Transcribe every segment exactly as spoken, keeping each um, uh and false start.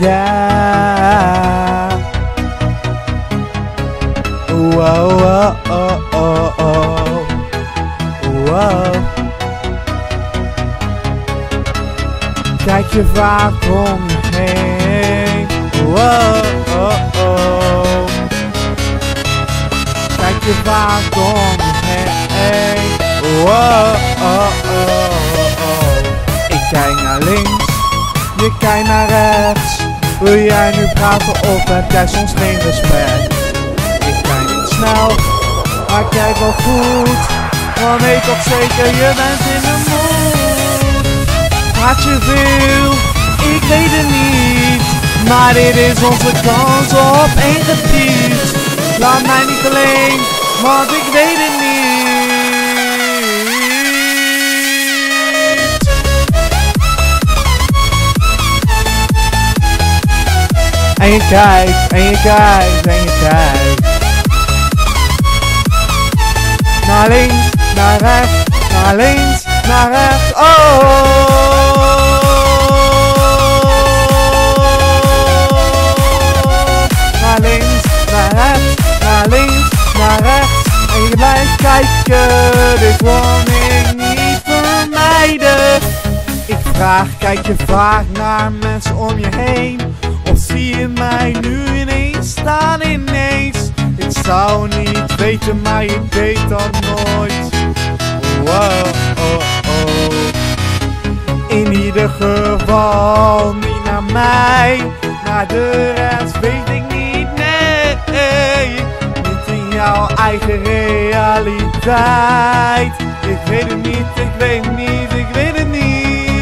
Yeah. Wow, wow, oh, oh, oh. Wow. Kijk je vaak om je heen. Wow, oh, oh. Kijk je vaak om je heen. Wow, oh, oh, oh. Ik kijk naar links, je kijkt naar rechts. Wil jij nu praten of heb jij soms geen respect? Ik kijk niet snel, maar kijk wel goed. Want weet toch zeker, je bent in de mood. Praat je veel? Ik weet het niet. Maar dit is onze kans op één repeat. Laat mij niet alleen, want ik weet het niet. En je kijkt, en je kijkt, en je kijkt. Naar links, naar rechts, naar links, naar rechts. Oh! Naar links, naar rechts, naar links, naar rechts. En je blijft kijken, dit kon ik niet vermijden. Ik vraag, kijk je vaak naar mensen om je heen? Of zie je mij nu ineens staan ineens? Ik zou niet weten, maar je deed dat nooit. Wow, oh, oh. In ieder geval niet naar mij. Naar de rest weet ik niet, nee. Niet in jouw eigen realiteit. Ik weet het niet, ik weet het niet, ik weet het niet.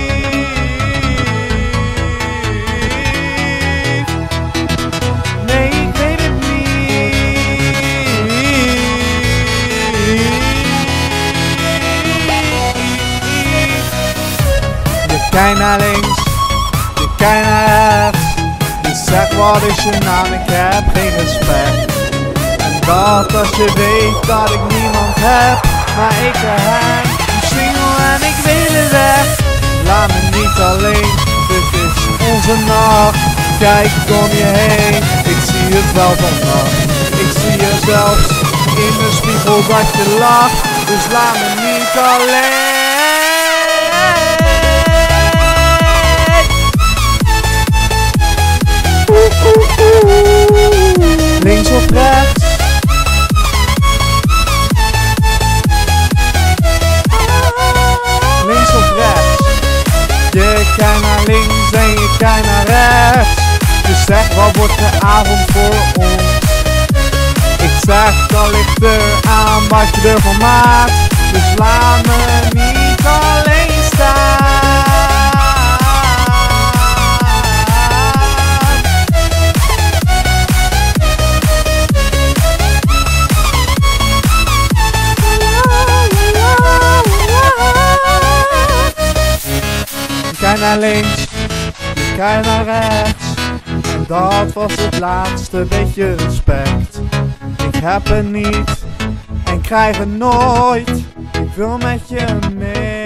Kijk naar links, je kijkt naar rechts. Je zegt wat is je naam, ik heb geen respect. En dat als je weet dat ik niemand heb, maar ik heb een single en ik wil het echt. Laat me niet alleen, dit is onze nacht. Kijk om je heen, ik zie het wel vannacht. Ik zie je zelfs in de spiegel dat je lacht. Dus laat me niet alleen. Links of rechts? Links of rechts? Je kijkt naar links en je kijkt naar rechts. Je zegt wat wordt de avond voor ons? Ik zeg dan ligt er aan wat je ervan maakt. Dus laat me niet alleen staan. Kijk naar links, kijk naar rechts. En dat was het laatste beetje respect. Ik heb het niet en krijg het nooit. Ik wil met je mee.